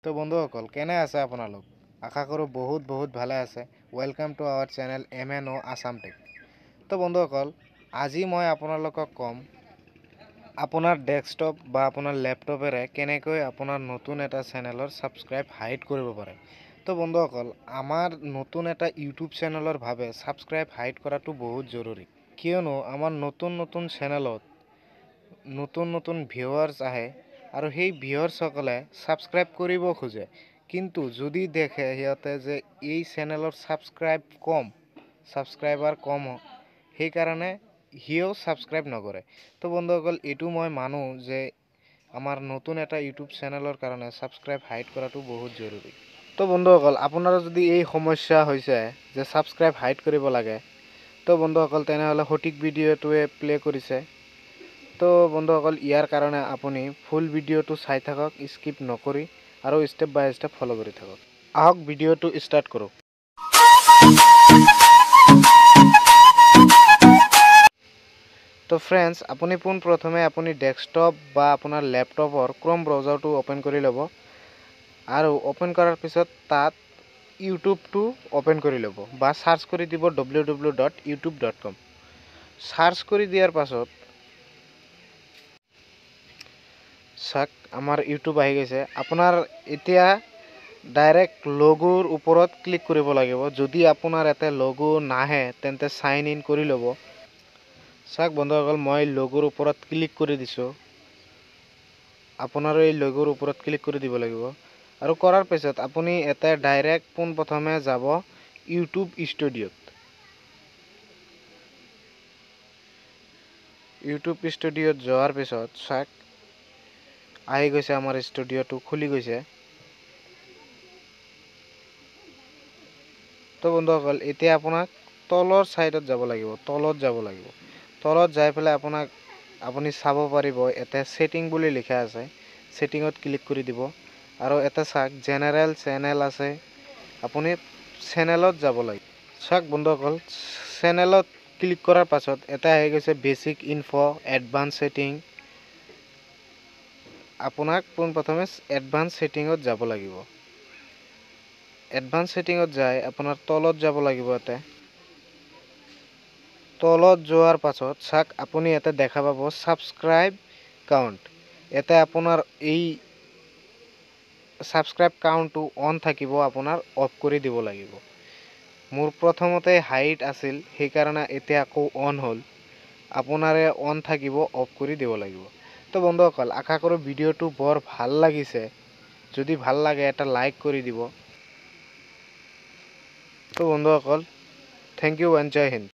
তো বন্ধুসকল কেনে আছে আপোনালোক আশা কৰো বহুত ভালে আছে welcome to our channel MNO Assam Tech তো বন্ধুসকল আজি মই আপোনালোকক কম আপোনাৰ ডেস্কটপ বা আপোনাৰ ল্যাপটপেৰে কেনেকৈ আপোনাৰ নতুন এটা চেনেলৰ সাবস্ক্ৰাইব হাইড কৰিব পাৰে তো বন্ধুসকল আমাৰ নতুন এটা ইউটিউব চেনেলৰ ভাবে সাবস্ক্ৰাইব হাইড কৰাটো বহুত জৰুৰী কিয়নো আমাৰ নতুন চেনেলত নতুন ভিউয়াৰ্স আহে আৰু সেই ভিউয়াৰ্স সকলে সাবস্ক্ৰাইব কৰিব খোজে কিন্তু যদি দেখে হিয়তে যে এই চেনেলৰ সাবস্ক্ৰাইবাৰ কম সেই কাৰণে হিও সাবস্ক্ৰাইব নকৰে তো বন্ধুসকল এটো মই মানো যে আমাৰ নতুন এটা ইউটিউব চেনেলৰ কাৰণে সাবস্ক্ৰাইব হাইড কৰাটো বহুত জৰুৰী তো বন্ধুসকল আপোনারা যদি এই সমস্যা হৈছে যে সাবস্ক্ৰাইব হাইড কৰিব লাগে তো বন্ধুসকল তেনেহলে সঠিক ভিডিওটোৱে প্লে কৰিছে তো বন্ধুসকল ইয়াৰ কাৰণে আপুনি ফুল ভিডিওটো চাই থাকক স্কিপ নকৰি আৰু স্টেপ বাই স্টেপ ফলো কৰি থাকক আহক ভিডিওটো স্টাৰ্ট কৰো তো फ्रेंड्स আপুনি পোন প্ৰথমে আপুনি ডেস্কটপ বা আপোনাৰ ল্যাপটপৰ ক্ৰোম ব্ৰাউজাৰটো ওপেন কৰি লব আৰু ওপেন কৰাৰ পিছত তাত ইউটিউবটো ওপেন কৰি লব বা সাৰ্চ কৰি দিব www.youtube.com সাৰ্চ কৰি দিয়াৰ পাছত সাক আমাৰ ইউটিউব আহি গৈছে আপোনাৰ এতিয়া ডাইৰেক্ট লোগোৰ ওপৰত ক্লিক কৰিব লাগিব যদি আপোনাৰ এটা লোগো নাহে তেন্তে সাইন ইন কৰি লব সাক বন্ধুসকল মই লোগোৰ ওপৰত ক্লিক কৰি দিছো আপোনাৰ এই লোগোৰ ওপৰত ক্লিক কৰি দিব লাগিব আৰু কৰাৰ পিছত আপুনি এটা ডাইৰেক্ট পোন প্ৰথমে যাব ইউটিউব ষ্টুডিওত যোৱাৰ পিছত সাক আহি গৈছে আমাৰ ষ্টুডিওটো খুলি গৈছে তো বন্ধুসকল এতিয়া আপোনাক তলৰ সাইডত যাব লাগিব তলত যাই ফেলে আপুনি চাব পাৰিব এটা সেটিং বুলি লিখা আছে সেটিংত ক্লিক কৰি দিব আৰু এটা সাক জেনাৰেল চেনেল আছে আপুনি চেনেলত যাব লাগিব সাক বন্ধুসকল চেনেলত ক্লিক কৰাৰ পাছত এটা আহি গৈছে বেসিক ইনফো এডভান্স সেটিং আপোনাক পোন প্ৰথমে এডভান্স সেটিংত যাব লাগিব এডভান্স সেটিংত যাই আপোনাৰ তলত যাব লাগিব এটা তলত যোৱাৰ পাছত সাক আপুনি এটা দেখা পাব সাবস্ক্ৰাইব কাউন্ট এটা আপোনাৰ এই সাবস্ক্ৰাইব কাউন্টটো অন থাকিব আপোনাৰ অফ কৰি দিব লাগিব মোৰ প্ৰথমতে হাইট আছিল সেই কাৰণে এতিয়া আকৌ অন হল আপোনাৰে অন থাকিব অফ কৰি দিব লাগিব তো বন্ধুসকল আশা কৰো ভিডিওটো বৰ ভাল লাগিছে যদি ভাল লাগে এটা লাইক কৰি দিব তো বন্ধুসকল thank you and Jai Hind